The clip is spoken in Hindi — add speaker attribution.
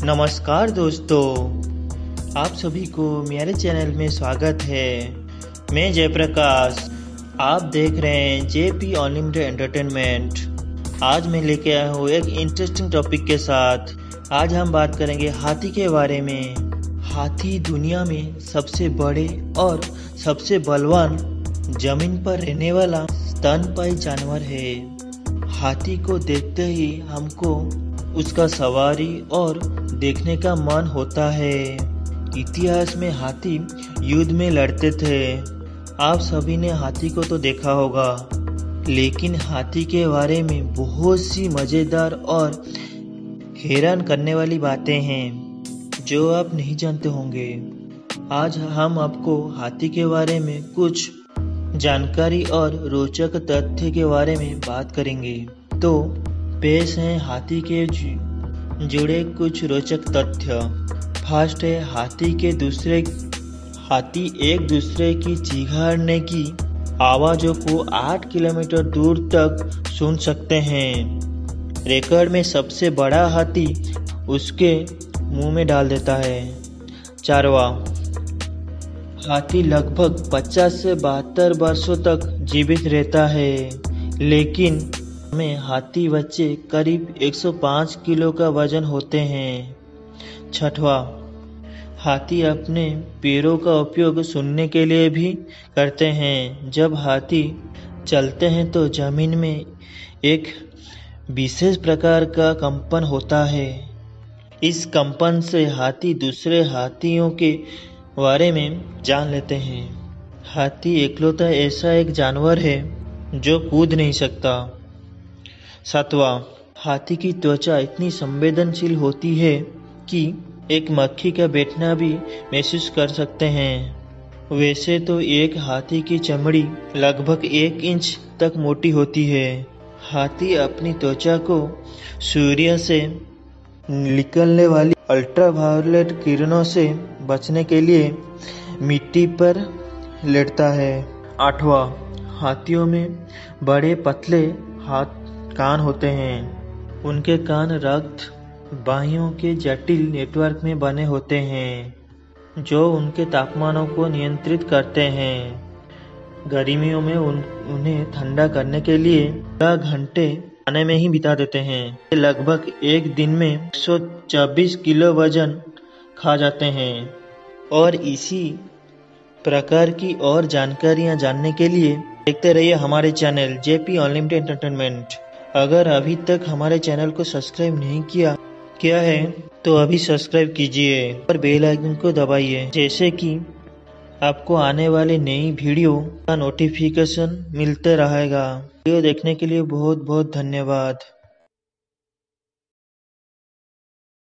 Speaker 1: नमस्कार दोस्तों, आप सभी को मेरे चैनल में स्वागत है। मैं जयप्रकाश, आप देख रहे हैं जेपी अनलिमिटेड एंटरटेनमेंट। आज मैं लेके आया हूँ एक इंटरेस्टिंग टॉपिक के साथ। आज हम बात करेंगे हाथी के बारे में। हाथी दुनिया में सबसे बड़े और सबसे बलवान जमीन पर रहने वाला स्तनपायी जानवर है। हाथी को देखते ही हमको उसका सवारी और देखने का मन होता है। इतिहास में हाथी युद्ध में लड़ते थे। आप सभी ने हाथी को तो देखा होगा, लेकिन हाथी के बारे में बहुत सी मजेदार और हैरान करने वाली बातें हैं जो आप नहीं जानते होंगे। आज हम आपको हाथी के बारे में कुछ जानकारी और रोचक तथ्य के बारे में बात करेंगे। तो पेश हैं हाथी के जुड़े कुछ रोचक तथ्य। फर्स्ट है, हाथी एक दूसरे की चीखने की आवाजों को 8 किलोमीटर दूर तक सुन सकते हैं। रिकॉर्ड में सबसे बड़ा हाथी उसके मुंह में डाल देता है। चारवा, हाथी लगभग 50 से 72 वर्षों तक जीवित रहता है, लेकिन में हाथी बच्चे करीब 105 किलो का वजन होते हैं। छठवा, हाथी अपने पैरों का उपयोग सुनने के लिए भी करते हैं। जब हाथी चलते हैं तो जमीन में एक विशेष प्रकार का कंपन होता है। इस कंपन से हाथी दूसरे हाथियों के बारे में जान लेते हैं। हाथी इकलौता ऐसा एक जानवर है जो कूद नहीं सकता। सातवां, हाथी की त्वचा इतनी संवेदनशील होती है कि एक मक्खी का बैठना भी महसूस कर सकते हैं। वैसे तो एक हाथी की चमड़ी लगभग 1 इंच तक मोटी होती है। हाथी अपनी त्वचा को सूर्य से निकलने वाली अल्ट्रावायलेट किरणों से बचने के लिए मिट्टी पर लेटता है। आठवां, हाथियों में बड़े पतले कान होते हैं। उनके कान रक्त वाहियों के जटिल नेटवर्क में बने होते हैं जो उनके तापमानों को नियंत्रित करते हैं। गर्मियों में उन्हें ठंडा करने के लिए 12 घंटे खाने में ही बिता देते हैं। लगभग एक दिन में 124 किलो वजन खा जाते हैं। और इसी प्रकार की और जानकारियां जानने के लिए देखते रहिए हमारे चैनल जेपी अनलिमिटेड एंटरटेनमेंट। अगर अभी तक हमारे चैनल को सब्सक्राइब नहीं किया है तो अभी सब्सक्राइब कीजिए और बेल आइकन को दबाइए, जैसे कि आपको आने वाले नई वीडियो का नोटिफिकेशन मिलते रहेगा। वीडियो देखने के लिए बहुत बहुत धन्यवाद।